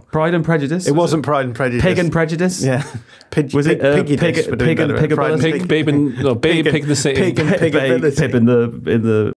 Pride and Prejudice? It wasn't Pride and Prejudice. Pig and Prejudice? Yeah. Was it Pig Pig and Pigability? Babe in the City. Pig and Pigability. Pip in the